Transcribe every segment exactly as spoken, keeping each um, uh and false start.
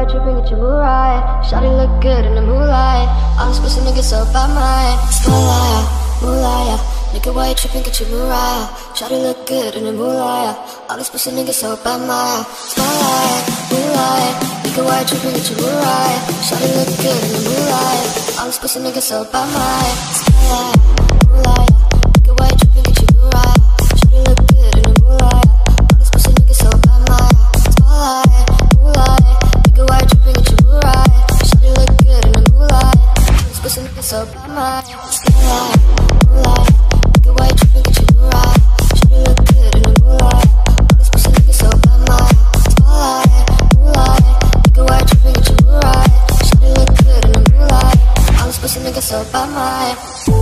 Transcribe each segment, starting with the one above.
white dripping, get your mood right. Shawty look good in the moonlight. All these pussy niggas so by mine. Spotlight, moonlight. Nigga white dripping, get your mood right. Shawty look good in the moonlight. All these pussy niggas so by mine. Spotlight, moonlight. Nigga white dripping, get your mood right. Shawty look good in the moonlight. All these pussy niggas so by mine. Spotlight, moonlight. Nigga white dripping, get your mood right. Shawty look good in the moonlight. All these pussy niggas so by mine. Spotlight, moonlight. Nigga white dripping, get your mood right. Shawty look good in the moonlight. All these pussy niggas so by mine. Spotlight, moonlight. Nigga white dripping, get your mood right. Shawty look good in the moonlight. All these pussy niggas so by mine. Spotlight, moonlight. Nigga white dripping, get your mood right. Shawty look good in the moonlight. All these pussy niggas so by mine.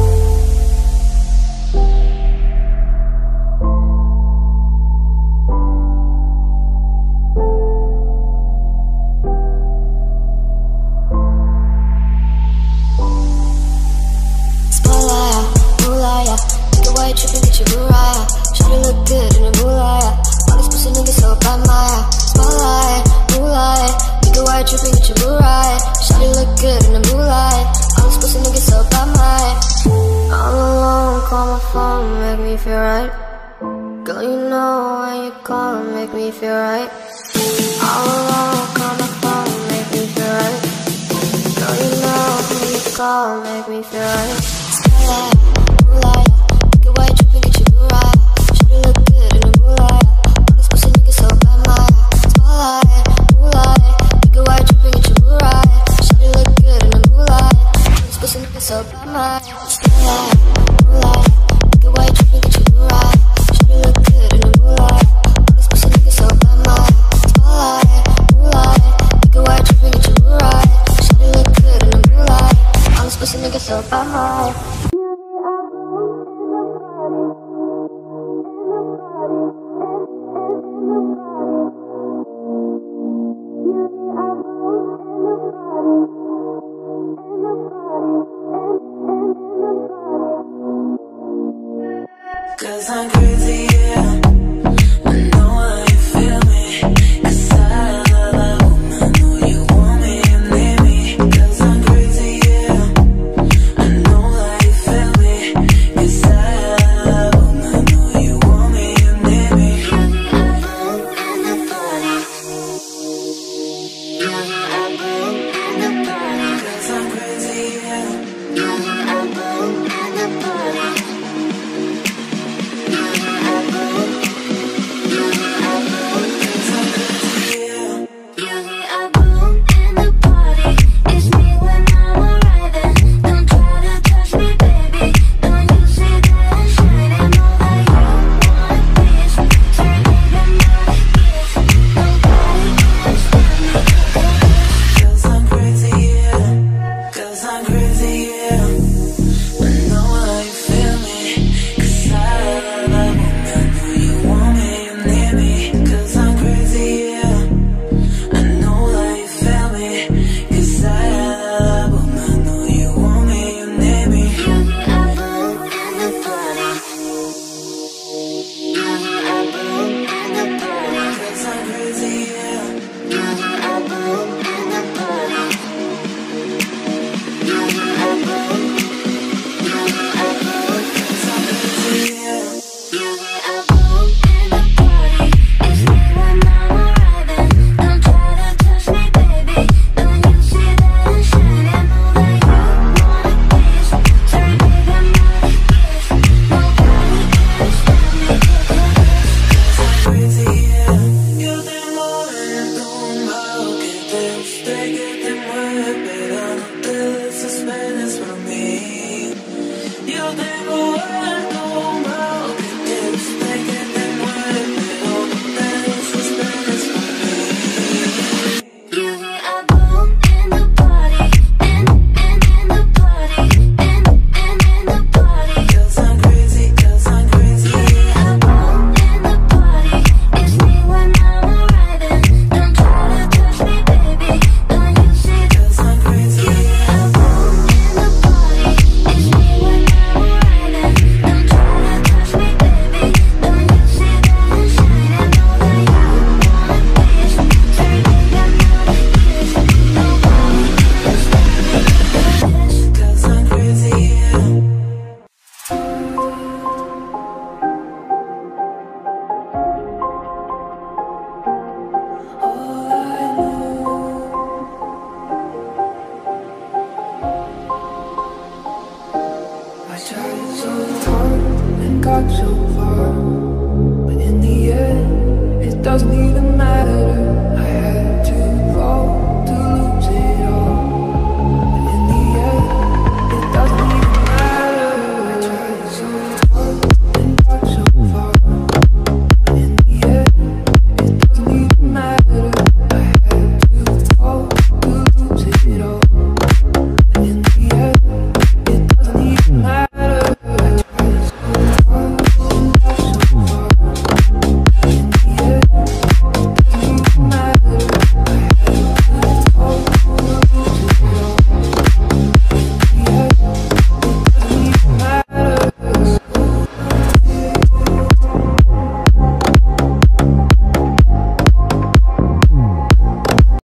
Trippin', get your mood right. Shawty look good in the moonlight. All these pussy niggas so by mine. Spotlight, moonlight. Nigga white trippin', get your mood right. Shawty look good in the moonlight. All these pussy niggas so by mine. All alone, call my phone, make me feel right. Girl, you know when you call, make me feel right. All alone, call my phone, make me feel right. Girl, you know when you call, make me feel right. Spotlight, moonlight. White dripping, get your mood right. Shawty look good in the moonlight. All these pussy niggas so by mine. Spotlight, moonlight. Nigga white dripping, get your mood right. Shawty look good in the moonlight. All these pussy niggas so by mine. Spotlight, moonlight. Nigga white dripping, get your mood right. Shawty look good in the moonlight. All these pussy niggas so by mine. Spotlight, moonlight. Nigga white dripping, get your mood right. Shawty look good in the moonlight. All these pussy niggas so by mine. Cause I'm crazy, yeah. I know how you feel me. Cause I love that woman. I know you want me and need me. Cause I'm crazy, yeah. I know how you feel me. Cause I love that woman. I know you want me and need me. You're the apple and the party. Cause I'm crazy, yeah. You're the apple and the party. I'm crazy, yeah. tried so hard and got so far, but in the end, it doesn't even matter. I